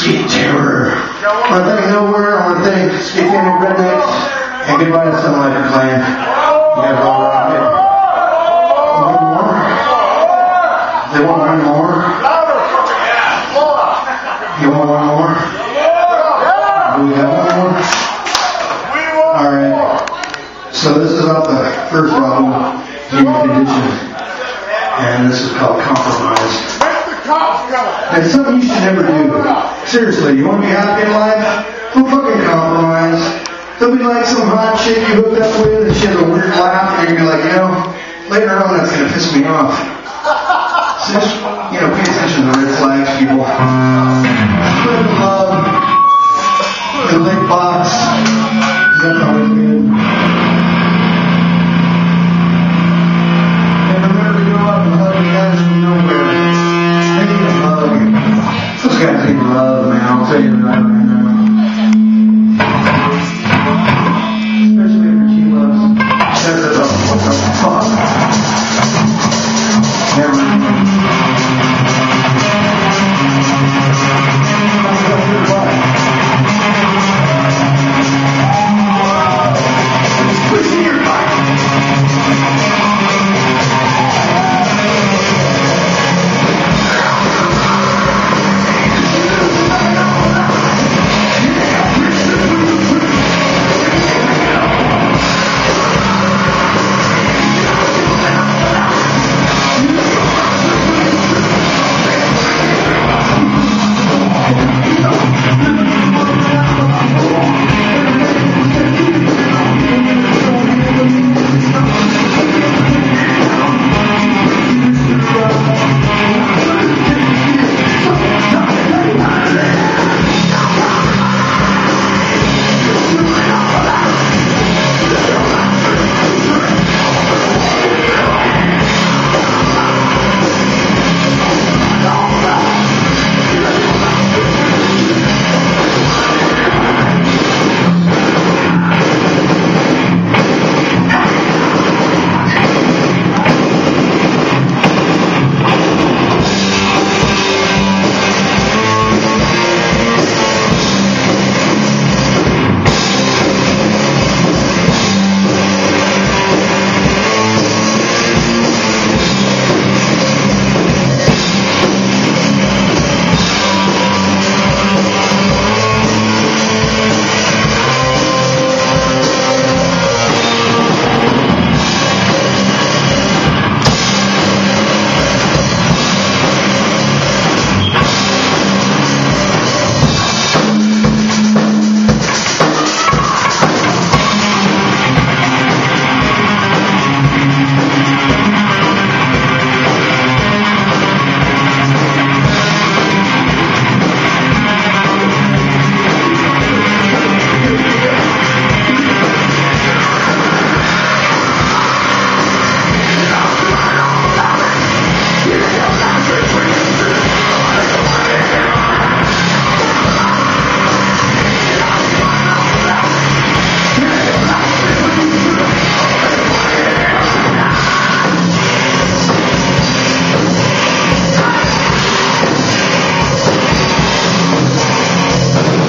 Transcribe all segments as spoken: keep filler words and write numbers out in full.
Skate terror. I want to thank Nowhere. I want to thank Skate Family Rednecks. And goodbye to Sun Life Clan. You guys are all around it. One more? They want one more? You want one more? Do we have one more? Alright. So this is about the first album, Human Condition. And this is called Compromise. And it's something you should never do. Seriously, you want to be happy in life? Don't fucking compromise. Don't be like some hot chick you hooked up with and she has a weird laugh and you're gonna be like, you know, later on that's gonna piss me off. So just, you know, pay attention to red flags, people. Spread the love. The big box. That's always good. And remember to go up and hug the guys from Nowhere. They need a hug. Those guys need love, man. I'll tell you that right now. Especially if your team loves. Says it up. What the fuck? Never mind.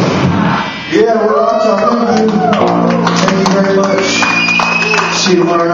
Yeah, we're Locjaw. Thank you. Thank you very much. See you tomorrow night.